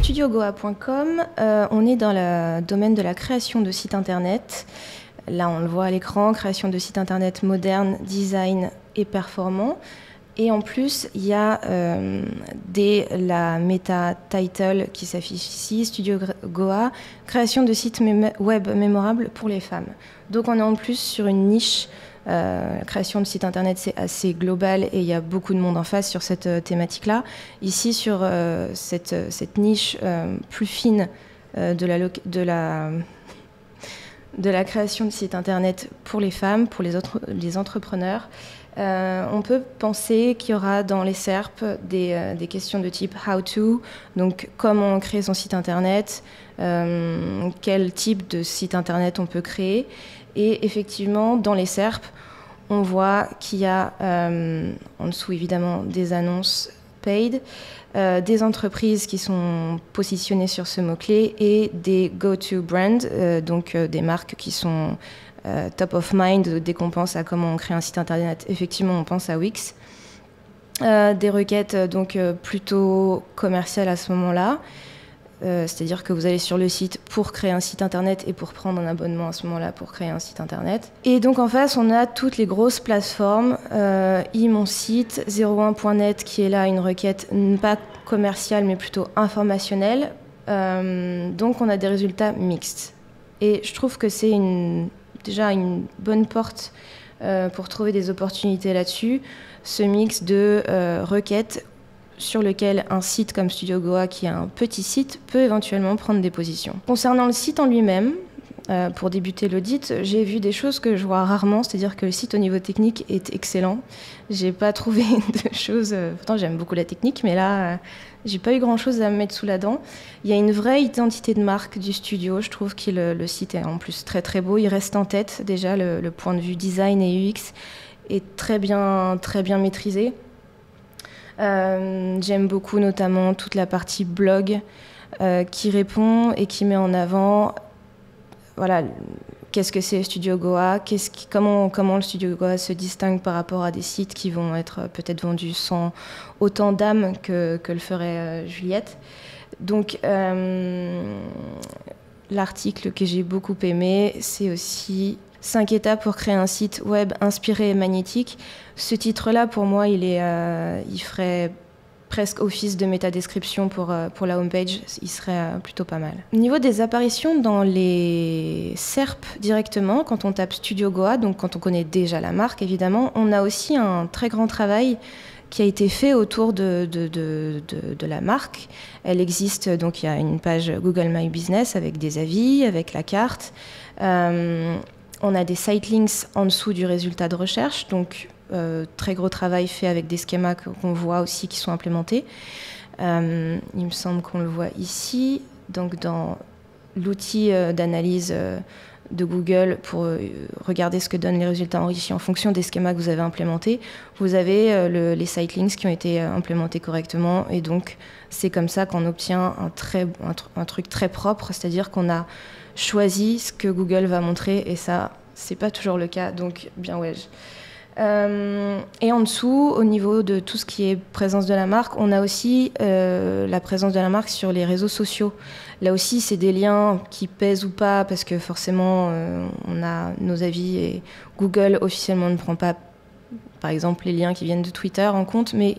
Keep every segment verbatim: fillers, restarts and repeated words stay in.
studio goa point com, euh, on est dans le domaine de la création de sites internet. Là, on le voit à l'écran, création de sites internet modernes, design et performants. Et en plus, il y a euh, des, la méta title qui s'affiche ici, Studio Goa, création de sites mé web mémorables pour les femmes. Donc on est en plus sur une niche. Euh, la création de sites internet, c'est assez global et il y a beaucoup de monde en face sur cette euh, thématique-là. Ici, sur euh, cette, cette niche euh, plus fine euh, de, la de, la, de la création de sites internet pour les femmes, pour les, autres, les entrepreneurs, Euh, on peut penser qu'il y aura dans les S E R P des, euh, des questions de type how to, donc comment créer son site internet, euh, quel type de site internet on peut créer. Et effectivement, dans les S E R P, on voit qu'il y a euh, en dessous évidemment des annonces paid, euh, des entreprises qui sont positionnées sur ce mot-clé et des go-to brands, euh, donc euh, des marques qui sont Euh, top of mind. Dès qu'on pense à comment on crée un site internet, effectivement on pense à Wix. Euh, des requêtes donc euh, plutôt commerciales à ce moment-là, euh, c'est-à-dire que vous allez sur le site pour créer un site internet et pour prendre un abonnement à ce moment-là pour créer un site internet. Et donc en face on a toutes les grosses plateformes, euh, i mon site, zéro un point net qui est là une requête pas commerciale mais plutôt informationnelle. Euh, donc on a des résultats mixtes. Et je trouve que c'est une déjà une bonne porte euh, pour trouver des opportunités là-dessus, ce mix de euh, requêtes sur lequel un site comme Studio Goa, qui est un petit site, peut éventuellement prendre des positions. Concernant le site en lui-même, euh, pour débuter l'audit, j'ai vu des choses que je vois rarement, c'est-à-dire que le site au niveau technique est excellent. J'ai pas trouvé de choses... Euh, pourtant j'aime beaucoup la technique, mais là... Euh, J'ai pas eu grand-chose à me mettre sous la dent. Il y a une vraie identité de marque du studio. Je trouve que le, le site est en plus très très beau. Il reste en tête déjà. Le, le point de vue design et U X est très bien, très bien maîtrisé. Euh, j'aime beaucoup notamment toute la partie blog euh, qui répond et qui met en avant voilà, qu'est-ce que c'est Studio Goa, qu'est-ce qui, comment, comment le Studio Goa se distingue par rapport à des sites qui vont être peut-être vendus sans autant d'âme que, que le ferait euh, Juliette. Donc, euh, l'article que j'ai beaucoup aimé, c'est aussi cinq étapes pour créer un site web inspiré et magnétique. Ce titre-là, pour moi, il, est, euh, il ferait presque office de métadescription pour, euh, pour la homepage, il serait euh, plutôt pas mal. Au niveau des apparitions dans les S E R P directement, quand on tape Studio Goa, donc quand on connaît déjà la marque évidemment, on a aussi un très grand travail qui a été fait autour de, de, de, de, de la marque. Elle existe, donc il y a une page Google My Business avec des avis, avec la carte. Euh, on a des site links en dessous du résultat de recherche, donc Euh, très gros travail fait avec des schémas qu'on voit aussi qui sont implémentés. Euh, il me semble qu'on le voit ici, donc dans l'outil euh, d'analyse euh, de Google pour euh, regarder ce que donnent les résultats enrichis en fonction des schémas que vous avez implémentés. Vous avez euh, le, les site links qui ont été euh, implémentés correctement et donc c'est comme ça qu'on obtient un, très, un, tr un truc très propre, c'est-à-dire qu'on a choisi ce que Google va montrer et ça, c'est pas toujours le cas, donc bien ouais. Euh, et en dessous, au niveau de tout ce qui est présence de la marque, on a aussi euh, la présence de la marque sur les réseaux sociaux. Là aussi, c'est des liens qui pèsent ou pas, parce que forcément, euh, on a nos avis et Google officiellement ne prend pas, par exemple, les liens qui viennent de Twitter en compte, mais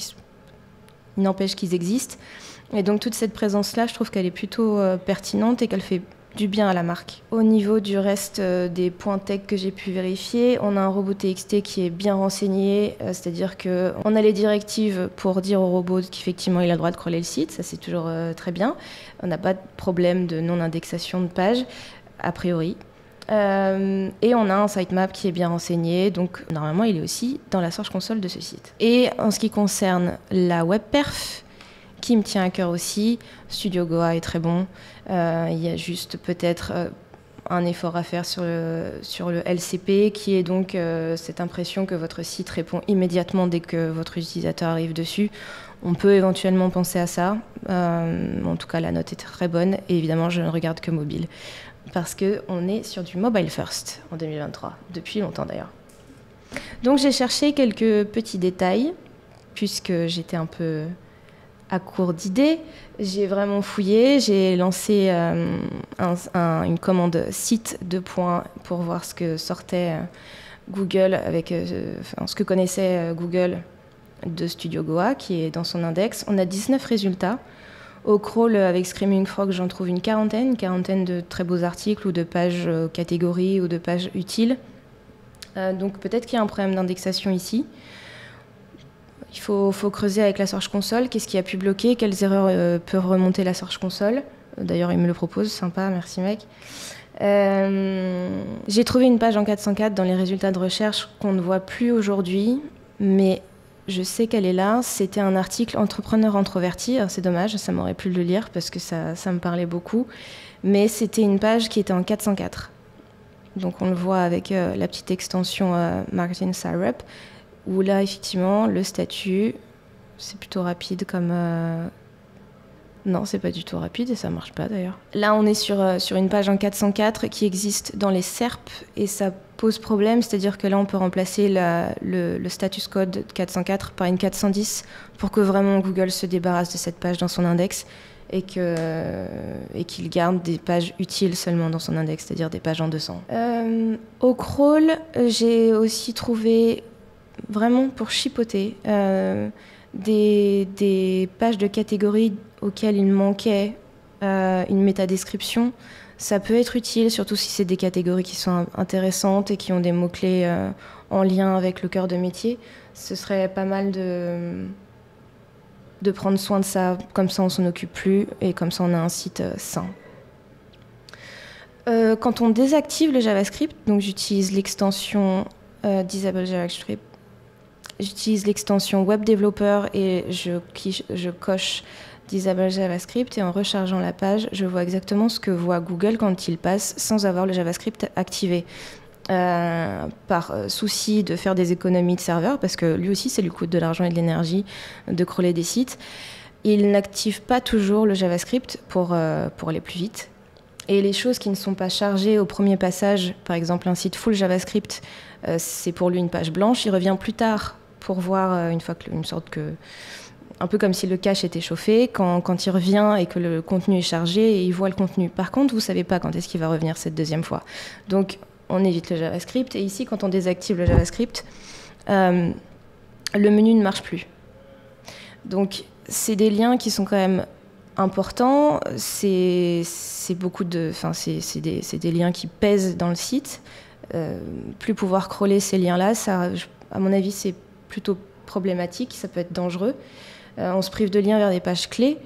il n'empêche qu'ils existent. Et donc toute cette présence-là, je trouve qu'elle est plutôt euh, pertinente et qu'elle fait du bien à la marque. Au niveau du reste euh, des points tech que j'ai pu vérifier, on a un robot T X T qui est bien renseigné, euh, c'est-à-dire qu'on a les directives pour dire au robot qu'effectivement il a le droit de crawler le site, ça c'est toujours euh, très bien. On n'a pas de problème de non-indexation de page, a priori. Euh, et on a un sitemap qui est bien renseigné, donc normalement il est aussi dans la Search Console de ce site. Et en ce qui concerne la web perf, qui me tient à cœur aussi, Studio Goa est très bon. Euh, il y a juste peut-être euh, un effort à faire sur le, sur le L C P, qui est donc euh, cette impression que votre site répond immédiatement dès que votre utilisateur arrive dessus. On peut éventuellement penser à ça. Euh, en tout cas, la note est très bonne. Et évidemment, je ne regarde que mobile. Parce qu'on est sur du mobile first en deux mille vingt-trois, depuis longtemps d'ailleurs. Donc j'ai cherché quelques petits détails, puisque j'étais un peu... à court d'idées, j'ai vraiment fouillé, j'ai lancé euh, un, un, une commande site de points pour voir ce que sortait euh, Google, avec euh, enfin, ce que connaissait euh, Google de Studio Goa, qui est dans son index. On a dix-neuf résultats. Au crawl, avec Screaming Frog, j'en trouve une quarantaine, une quarantaine de très beaux articles ou de pages euh, catégories ou de pages utiles. Euh, donc peut-être qu'il y a un problème d'indexation ici. Il faut, faut creuser avec la Search Console, qu'est-ce qui a pu bloquer, quelles erreurs euh, peut remonter la Search Console. D'ailleurs, il me le propose, sympa, merci mec. Euh, j'ai trouvé une page en quatre cent quatre dans les résultats de recherche qu'on ne voit plus aujourd'hui, mais je sais qu'elle est là. C'était un article Entrepreneur introverti. C'est dommage, ça m'aurait plu de le lire parce que ça, ça me parlait beaucoup. Mais c'était une page qui était en quatre cent quatre. Donc on le voit avec euh, la petite extension euh, Marketing Syrup, où là, effectivement, le statut, c'est plutôt rapide comme... Euh... Non, c'est pas du tout rapide et ça marche pas d'ailleurs. Là, on est sur, euh, sur une page en quatre cent quatre qui existe dans les S E R P et ça pose problème, c'est-à-dire que là, on peut remplacer la, le, le status code quatre cent quatre par une quatre cent dix pour que vraiment Google se débarrasse de cette page dans son index et que, euh, et qu'il garde des pages utiles seulement dans son index, c'est-à-dire des pages en deux cents. Euh, au crawl, j'ai aussi trouvé... vraiment pour chipoter, euh, des, des pages de catégories auxquelles il manquait euh, une métadescription. Ça peut être utile, surtout si c'est des catégories qui sont intéressantes et qui ont des mots-clés euh, en lien avec le cœur de métier. Ce serait pas mal de, de prendre soin de ça, comme ça on s'en occupe plus et comme ça on a un site euh, sain. Euh, quand on désactive le JavaScript, donc j'utilise l'extension euh, Disable JavaScript, j'utilise l'extension Web Developer et je, je coche Disable JavaScript et en rechargeant la page, je vois exactement ce que voit Google quand il passe sans avoir le JavaScript activé. Euh, par souci de faire des économies de serveur, parce que lui aussi, ça lui coûte de l'argent et de l'énergie de crawler des sites, il n'active pas toujours le JavaScript pour, euh, pour aller plus vite. Et les choses qui ne sont pas chargées au premier passage, par exemple un site full JavaScript, euh, c'est pour lui une page blanche, il revient plus tard pour voir euh, une fois que une sorte que un peu comme si le cache était chauffé, quand, quand il revient et que le contenu est chargé, et il voit le contenu. Par contre, vous ne savez pas quand est-ce qu'il va revenir cette deuxième fois. Donc, on évite le JavaScript. Et ici, quand on désactive le JavaScript, euh, le menu ne marche plus. Donc, c'est des liens qui sont quand même importants. C'est beaucoup de, enfin, c'est des, des liens qui pèsent dans le site. Euh, plus pouvoir crawler ces liens-là, ça, à mon avis, c'est plutôt problématique. Ça peut être dangereux. Euh, on se prive de liens vers des pages clés.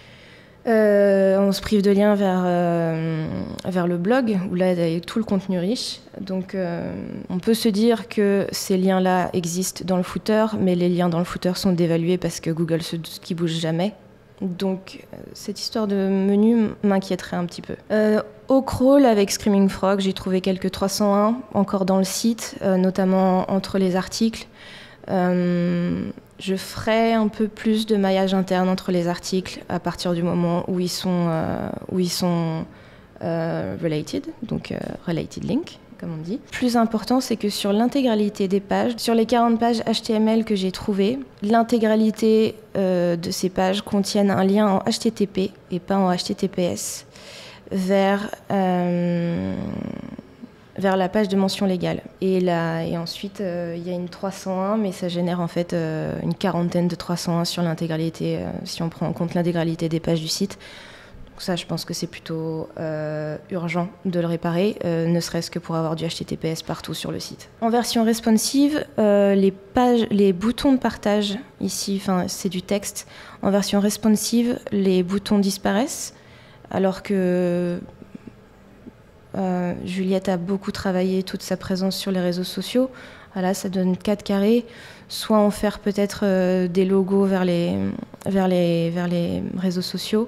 Euh, on se prive de liens vers, euh, vers le blog, où là, il y a tout le contenu riche. Donc, euh, on peut se dire que ces liens-là existent dans le footer, mais les liens dans le footer sont dévalués parce que Google se doute qu'ils ne bougent jamais. Donc, cette histoire de menu m'inquiéterait un petit peu. Euh, au crawl, avec Screaming Frog, j'ai trouvé quelques trois cent un encore dans le site, euh, notamment entre les articles. Euh, je ferai un peu plus de maillage interne entre les articles à partir du moment où ils sont, euh, où ils sont euh, related, donc euh, related link, comme on dit. Plus important, c'est que sur l'intégralité des pages, sur les quarante pages H T M L que j'ai trouvées, l'intégralité euh, de ces pages contiennent un lien en H T T P et pas en H T T P S vers... Euh, vers la page de mention légale. Et, là, et ensuite, euh, il y a une trois cent un, mais ça génère en fait euh, une quarantaine de trois cent un sur l'intégralité, euh, si on prend en compte l'intégralité des pages du site. Donc ça, je pense que c'est plutôt euh, urgent de le réparer, euh, ne serait-ce que pour avoir du H T T P S partout sur le site. En version responsive, euh, les, pages, les boutons de partage, ici, c'est du texte. En version responsive, les boutons disparaissent, alors que... Euh, Juliette a beaucoup travaillé toute sa présence sur les réseaux sociaux. Là, ça donne quatre carrés. Soit en faire peut-être euh, des logos vers les, vers, les, vers les réseaux sociaux,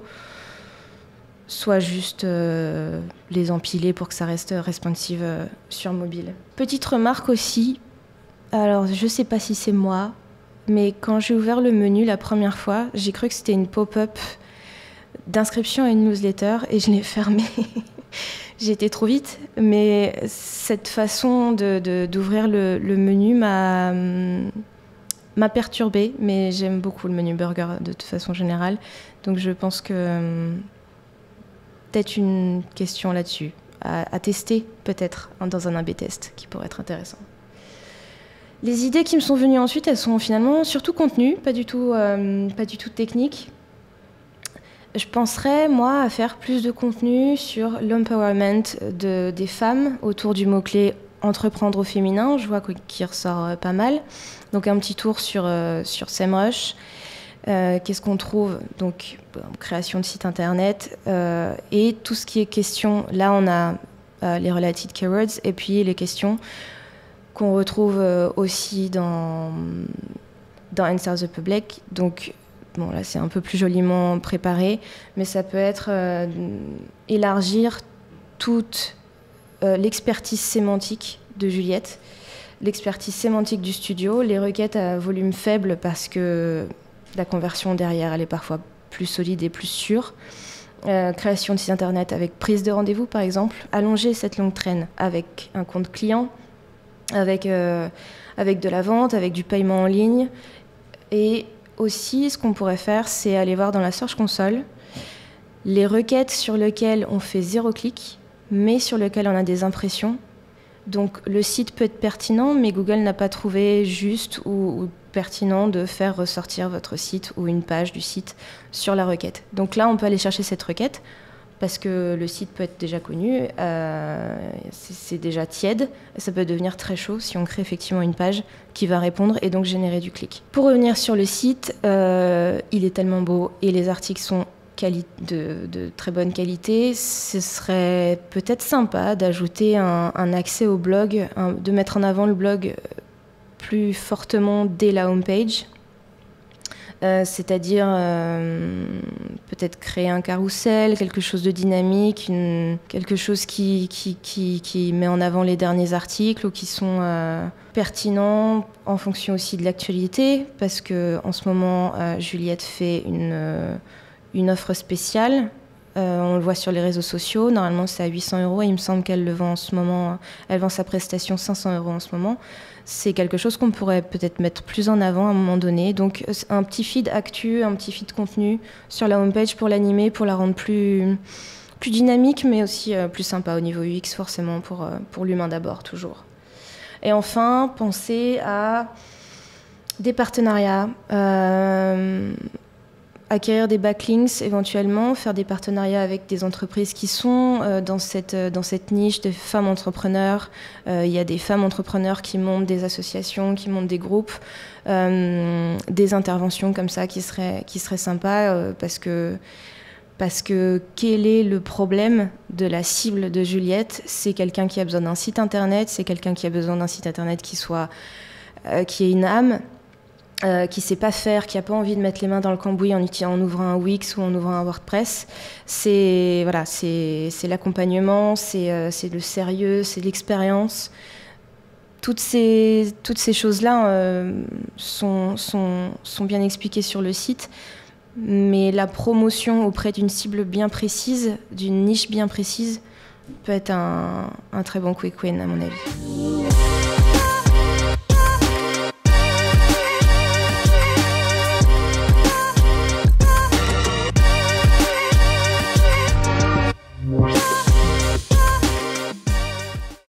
soit juste euh, les empiler pour que ça reste responsive euh, sur mobile. Petite remarque aussi, alors je ne sais pas si c'est moi, mais quand j'ai ouvert le menu la première fois, j'ai cru que c'était une pop-up d'inscription à une newsletter et je l'ai fermée. J'ai été trop vite, mais cette façon de, de, d'ouvrir le, le menu m'a, m'a perturbée, mais j'aime beaucoup le menu burger de toute façon générale. Donc je pense que euh, peut-être une question là-dessus, à, à tester peut-être hein, dans un A B test qui pourrait être intéressant. Les idées qui me sont venues ensuite, elles sont finalement surtout contenues, pas du tout, euh, pas du tout techniques. Je penserais, moi, à faire plus de contenu sur l'empowerment de, des femmes autour du mot-clé entreprendre au féminin. Je vois qu'il ressort pas mal. Donc un petit tour sur, euh, sur SEMrush. Euh, Qu'est-ce qu'on trouve? Donc, bon, création de site internet euh, et tout ce qui est question. Là, on a euh, les related keywords et puis les questions qu'on retrouve euh, aussi dans, dans Answer the Public. Donc, bon, là, c'est un peu plus joliment préparé, mais ça peut être euh, élargir toute euh, l'expertise sémantique de Juliette, l'expertise sémantique du studio, les requêtes à volume faible parce que la conversion derrière, elle est parfois plus solide et plus sûre. Euh, création de site internet avec prise de rendez-vous, par exemple. Allonger cette longue traîne avec un compte client, avec, euh, avec de la vente, avec du paiement en ligne. Et aussi, ce qu'on pourrait faire, c'est aller voir dans la Search Console les requêtes sur lesquelles on fait zéro clic, mais sur lesquelles on a des impressions. Donc le site peut être pertinent, mais Google n'a pas trouvé juste ou, ou pertinent de faire ressortir votre site ou une page du site sur la requête. Donc là, on peut aller chercher cette requête parce que le site peut être déjà connu, euh, c'est déjà tiède, et ça peut devenir très chaud si on crée effectivement une page qui va répondre et donc générer du clic. Pour revenir sur le site, euh, il est tellement beau et les articles sont de, de très bonne qualité. Ce serait peut-être sympa d'ajouter un, un accès au blog, un, de mettre en avant le blog plus fortement dès la homepage. Euh, c'est-à-dire euh, peut-être créer un carrousel, quelque chose de dynamique, une, quelque chose qui, qui, qui, qui met en avant les derniers articles ou qui sont euh, pertinents en fonction aussi de l'actualité, parce qu'en ce moment, euh, Juliette fait une, euh, une offre spéciale. Euh, on le voit sur les réseaux sociaux. Normalement, c'est à huit cents euros. Il me semble qu'elle le vend en ce moment. Elle vend sa prestation cinq cents euros en ce moment. C'est quelque chose qu'on pourrait peut-être mettre plus en avant à un moment donné. Donc, un petit feed actu, un petit feed contenu sur la homepage pour l'animer, pour la rendre plus, plus dynamique, mais aussi euh, plus sympa au niveau U X, forcément, pour, euh, pour l'humain d'abord, toujours. Et enfin, penser à des partenariats. Euh, acquérir des backlinks éventuellement, faire des partenariats avec des entreprises qui sont euh, dans, cette, euh, dans cette niche de femmes entrepreneurs. Euh, il y a des femmes entrepreneurs qui montent des associations, qui montent des groupes, euh, des interventions comme ça qui seraient, qui seraient sympas euh, parce que, parce que quel est le problème de la cible de Juliette? C'est quelqu'un qui a besoin d'un site internet, c'est quelqu'un qui a besoin d'un site internet qui, soit, euh, qui ait une âme, Euh, qui ne sait pas faire, qui n'a pas envie de mettre les mains dans le cambouis en, en ouvrant un Wix ou en ouvrant un WordPress. C'est voilà, c'est l'accompagnement, c'est euh, le sérieux, c'est l'expérience. Toutes ces, toutes ces choses-là euh, sont, sont, sont bien expliquées sur le site, mais la promotion auprès d'une cible bien précise, d'une niche bien précise, peut être un, un très bon quick win à mon avis.